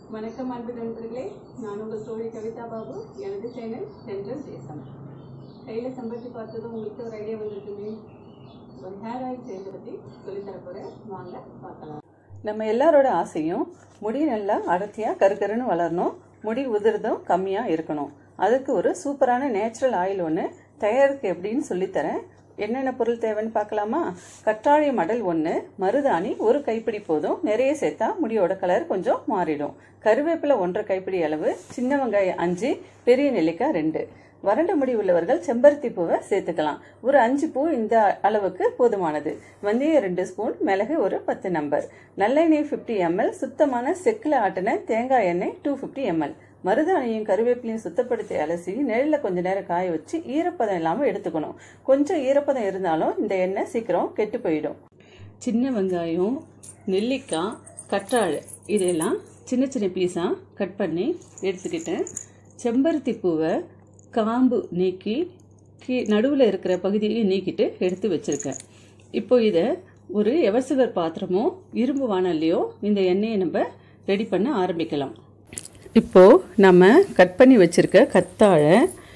வணக்கம் அன்பு நண்பர்களே, நான் உங்கள் தோழி கவிதா பாபு. எனது சேனல் சென்ட்ரல் தேசம். கையில் செம்பருத்தி பார்த்ததும் உங்களுக்கு ஒரு ஐடியா வந்திருக்குமே. ஒரு ஹேர் ஆயில் சேர்ந்து பற்றி சொல்லித்தரப்போகிறேன், வாங்க பார்க்கலாம். நம்ம எல்லாரோட ஆசையும் முடி நல்லா அடர்த்தியாக கருக்கருன்னு வளரணும், முடி உதிர்தும் கம்மியாக இருக்கணும். அதுக்கு ஒரு சூப்பரான நேச்சுரல் ஆயில் ஒன்று தயாரிக்க எப்படின்னு சொல்லித்தரேன். என்னென்ன பொருள் தேவைன்னு பார்க்கலாமா? கற்றாழை மடல் 1, மருதாணி 1 கைப்பிடி போதும். நிறைய சேர்த்தா முடியோட கலர் கொஞ்சம் மாறிடும். கருவேப்பிலை 1 கைப்பிடி அளவு, சின்ன வெங்காயம் 5, பெரிய நெல்லிக்காய் 2. வறண்ட முடி உள்ளவர்கள் செம்பருத்தி பூவை சேர்த்துக்கலாம். ஒரு 5 பூ இந்த அளவுக்கு போதுமானது. வெந்தயம் 2 ஸ்பூன், மிளகு ஒரு 10 நம்பர், நல்லெண்ணெய் 50 ml, சுத்தமான செக்கில் ஆட்டின தேங்காய் எண்ணெய் 250 ml. மருதாணியும் கருவேப்பிலையும் சுத்தப்படுத்தி அலசி நெழில் கொஞ்ச நேரம் காய வச்சு ஈரப்பதம் இல்லாமல் எடுத்துக்கணும். கொஞ்சம் ஈரப்பதம் இருந்தாலும் இந்த எண்ணெய் சீக்கிரம் கெட்டு போயிடும். சின்ன வெங்காயம், நெல்லிக்காய், கற்றாழை இதெல்லாம் சின்ன சின்ன பீஸாக கட் பண்ணி எடுத்துக்கிட்டேன். செம்பருத்தி பூவை காம்பு நீக்கி நடுவில் இருக்கிற பகுதியை நீக்கிட்டு எடுத்து வச்சுருக்கேன். இப்போ இதை ஒரு எவர்சில்வர் பாத்திரமோ இரும்பு வாணல்லையோ இந்த எண்ணெயை நம்ம ரெடி பண்ண ஆரம்பிக்கலாம். இப்போது நம்ம கட் பண்ணி வச்சுருக்க கத்தாழை,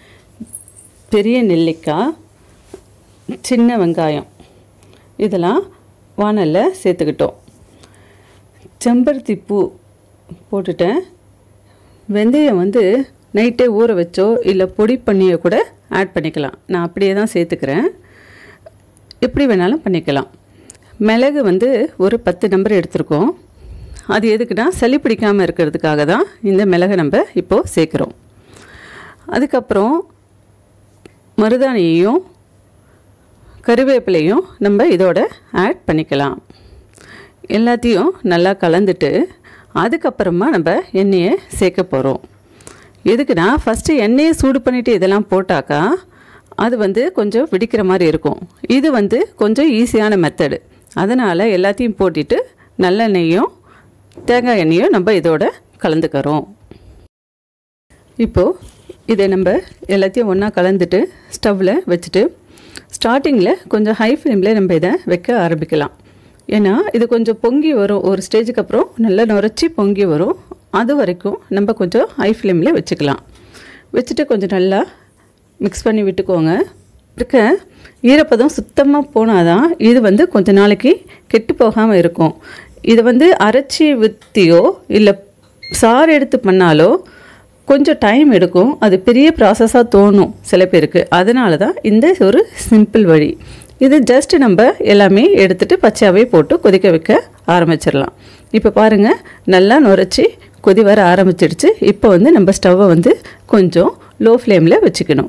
பெரிய நெல்லிக்காய், சின்ன வெங்காயம் இதெல்லாம் வாணலில் சேர்த்துக்கிட்டோம். செம்பருத்தி பூ போட்டுட்டேன். வெந்தயம் நைட்டே ஊற வச்சோ இல்லை பொடி பண்ணியோ கூட ஆட் பண்ணிக்கலாம். நான் அப்படியே தான் சேர்த்துக்கிறேன், எப்படி வேணாலும் பண்ணிக்கலாம். மிளகு ஒரு 10 நம்பர் எடுத்துருக்கோம். அது எதுக்குன்னா சளி பிடிக்காமல் இருக்கிறதுக்காக தான் இந்த மிளகை நம்ம இப்போது சேர்க்குறோம். அதுக்கப்புறம் மருதாணியையும் கருவேப்பிலையும் நம்ம இதோட ஆட் பண்ணிக்கலாம். எல்லாத்தையும் நல்லா கலந்துட்டு அதுக்கப்புறமா நம்ம எண்ணெயை சேர்க்க போகிறோம். எதுக்குன்னா ஃபஸ்ட்டு எண்ணெயை சூடு பண்ணிவிட்டு இதெல்லாம் போட்டாக்கா அது கொஞ்சம் வெடிக்கிற மாதிரி இருக்கும். இது கொஞ்சம் ஈஸியான மெத்தடு. அதனால் எல்லாத்தையும் போட்டுட்டு நல்லெண்ணெயும் தேங்காய் எண்ணெயும் நம்ம இதோட கலந்துக்கிறோம். இப்போது இதை நம்ம எல்லாத்தையும் ஒன்றா கலந்துட்டு ஸ்டவ்வில் வச்சுட்டு ஸ்டார்டிங்கில் கொஞ்சம் ஹை ஃப்ளேமில் நம்ம இதை வைக்க ஆரம்பிக்கலாம். ஏன்னா இது கொஞ்சம் பொங்கி வரும், ஒரு ஸ்டேஜுக்கு அப்புறம் நல்லா நுரைச்சி பொங்கி வரும். அது வரைக்கும் நம்ம கொஞ்சம் ஹை ஃப்ளேமில் வச்சுக்கலாம். வச்சுட்டு கொஞ்சம் நல்லா மிக்ஸ் பண்ணி விட்டுக்கோங்க. இருக்க ஈரப்பதம் சுத்தமாக போனால் தான் இது கொஞ்ச நாளைக்கு கெட்டு போகாமல் இருக்கும். இது அரைச்சி வித்தியோ இல்லை சாறு எடுத்து பண்ணாலோ கொஞ்சம் டைம் எடுக்கும். அது பெரிய ப்ராசஸாக தோணும் சில பேருக்கு. அதனால தான் இந்த ஒரு சிம்பிள் வழி. இது ஜஸ்ட் நம்ம எல்லாமே எடுத்துகிட்டு பச்சையாகவே போட்டு கொதிக்க வைக்க ஆரம்பிச்சிடலாம். இப்போ பாருங்கள், நல்லா நுரைச்சி கொதி வர ஆரம்பிச்சிடுச்சு. இப்போ நம்ம ஸ்டவ்வை கொஞ்சம் லோ ஃப்ளேமில் வச்சுக்கணும்.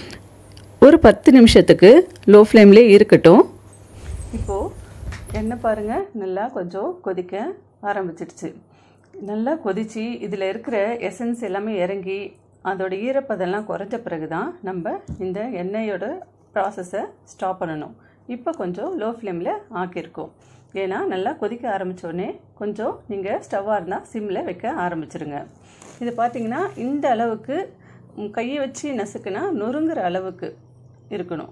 ஒரு 10 நிமிஷத்துக்கு லோ ஃப்ளேம்லேயே இருக்கட்டும். இப்போது எண்ணெய் பாருங்கள் நல்லா கொஞ்சம் கொதிக்க ஆரம்பிச்சிடுச்சு. நல்லா கொதித்து இதில் இருக்கிற எசன்ஸ் எல்லாமே இறங்கி அதோட ஈரப்பதெல்லாம் குறைஞ்ச பிறகு தான் நம்ம இந்த எண்ணெயோட ப்ராசஸை ஸ்டாப் பண்ணணும். இப்போ கொஞ்சம் லோ ஃப்ளேமில் ஆக்கியிருக்கோம். ஏன்னா நல்லா கொதிக்க ஆரம்பித்தோடனே கொஞ்சம் நீங்கள் ஸ்டவ்வாக இருந்தால் சிம்மில் வைக்க ஆரம்பிச்சிருங்க. இது பார்த்திங்கன்னா இந்த அளவுக்கு கையை வச்சு நசுக்குனா நொறுங்குற அளவுக்கு இருக்கணும்.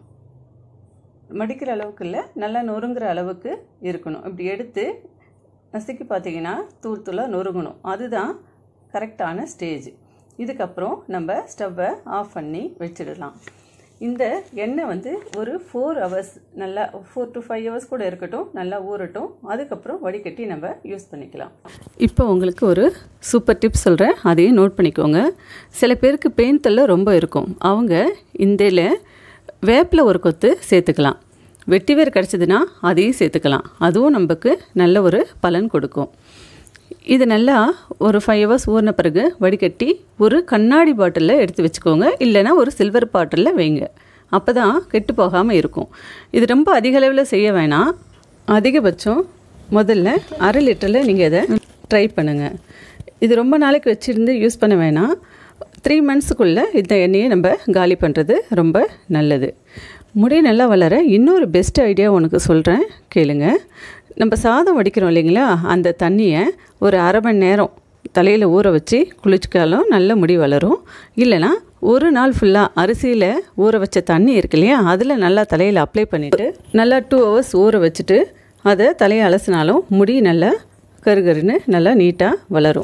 மடிக்கிற அளவுக்கு இல்லை, நல்லா நொறுங்குற அளவுக்கு இருக்கணும். இப்படி எடுத்து நசுக்கி பார்த்தீங்கன்னா தூள் தூளாக நொறுங்கணும். அதுதான் கரெக்டான ஸ்டேஜ். இதுக்கப்புறம் நம்ம ஸ்டவ்வை ஆஃப் பண்ணி வச்சிடலாம். இந்த எண்ணெய் ஒரு 4 hours நல்லா 4 to 5 hours கூட இருக்கட்டும், நல்லா ஊறட்டும். அதுக்கப்புறம் வடிகட்டி நம்ம யூஸ் பண்ணிக்கலாம். இப்போ உங்களுக்கு ஒரு சூப்பர் டிப்ஸ் சொல்கிறேன், அதையும் நோட் பண்ணிக்கோங்க. சில பேருக்கு பெயின் தொல்லை ரொம்ப இருக்கும். அவங்க இந்த வேப்பில் ஒரு கொத்து சேர்த்துக்கலாம். வெட்டிவேர் கிடச்சிதுன்னா அதையும் சேர்த்துக்கலாம். அதுவும் நமக்கு நல்ல ஒரு பலன் கொடுக்கும். இது நல்லா ஒரு 5 hours ஊறின பிறகு வடிகட்டி ஒரு கண்ணாடி பாட்டிலில் எடுத்து வச்சுக்கோங்க. இல்லைனா ஒரு சில்வர் பாட்டிலில் வைங்க. அப்போ தான் கெட்டு போகாமல் இருக்கும். இது ரொம்ப அதிக அளவில் செய்ய வேணாம். அதிகபட்சம் முதல்ல 1/2 லிட்டரில் நீங்கள் இதை ட்ரை பண்ணுங்கள். இது ரொம்ப நாளைக்கு வச்சுருந்து யூஸ் பண்ண வேணாம். 3 monthsக்குள்ளே இந்த எண்ணெயை நம்ம காலி பண்ணுறது ரொம்ப நல்லது. முடி நல்லா வளர இன்னொரு பெஸ்ட் ஐடியா உனக்கு சொல்கிறேன், கேளுங்க. நம்ம சாதம் வடிக்கிறோம் இல்லைங்களா, அந்த தண்ணியை ஒரு 1/2 மணி நேரம் தலையில் ஊற வச்சு குளிச்சுக்காலும் நல்ல முடி வளரும். இல்லைனா ஒரு நாள் ஃபுல்லாக அரிசியில் ஊற வச்ச தண்ணி இருக்கு இல்லையா, அதில் நல்லா தலையில் அப்ளை பண்ணிவிட்டு நல்லா 2 hours ஊற வச்சுட்டு அதை தலையை அலசினாலும் முடி நல்லா கருகருன்னு நல்லா நீட்டாக வளரும்.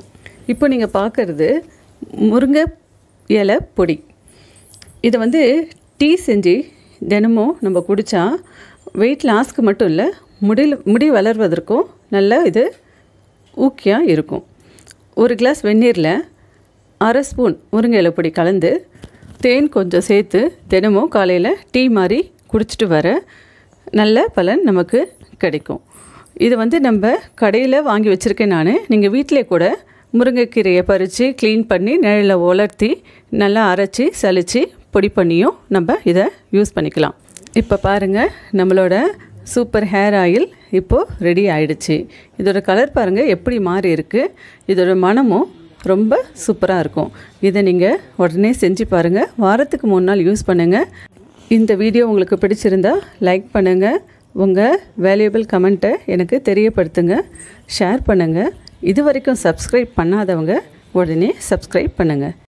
இப்போ நீங்கள் பார்க்குறது முருங்கை இலை பொடி. இதை வந்து டீ செஞ்சு தினமும் நம்ம குடித்தா வெயிட் லாஸ்க்கு மட்டும் இல்லை, முடி வளர்வதற்கும் நல்ல இது ஊக்கியாக இருக்கும். ஒரு கிளாஸ் வெந்நீரில் 1/2 ஸ்பூன் முருங்கை இலை பொடி கலந்து தேன் கொஞ்சம் சேர்த்து தினமும் காலையில் டீ மாதிரி குடிச்சிட்டு வர நல்ல பலன் நமக்கு கிடைக்கும். இது வந்து நம்ம கடையில் வாங்கி வச்சுருக்கேன் நான். நீங்கள் வீட்டிலே கூட முருங்கைக்கீரையை பறித்து க்ளீன் பண்ணி நிழலில் உலர்த்தி நல்லா அரைச்சி சலித்து பொடி பண்ணியும் நம்ம இதை யூஸ் பண்ணிக்கலாம். இப்போ பாருங்கள், நம்மளோட சூப்பர் ஹேர் ஆயில் இப்போது ரெடி ஆகிடுச்சு. இதோட கலர் பாருங்கள் எப்படி மாறி இருக்குது. இதோட மனமும் ரொம்ப சூப்பராக இருக்கும். இதை நீங்கள் உடனே செஞ்சு பாருங்கள். வாரத்துக்கு 3 நாள் யூஸ் பண்ணுங்கள். இந்த வீடியோ உங்களுக்கு பிடிச்சிருந்தா லைக் பண்ணுங்கள். உங்கள் வேல்யூபிள் கமெண்ட்டை எனக்கு தெரியப்படுத்துங்க. ஷேர் பண்ணுங்கள். இது வரைக்கும் சப்ஸ்கிரைப் பண்ணாதவங்க உடனே சப்ஸ்கிரைப் பண்ணுங்கள்.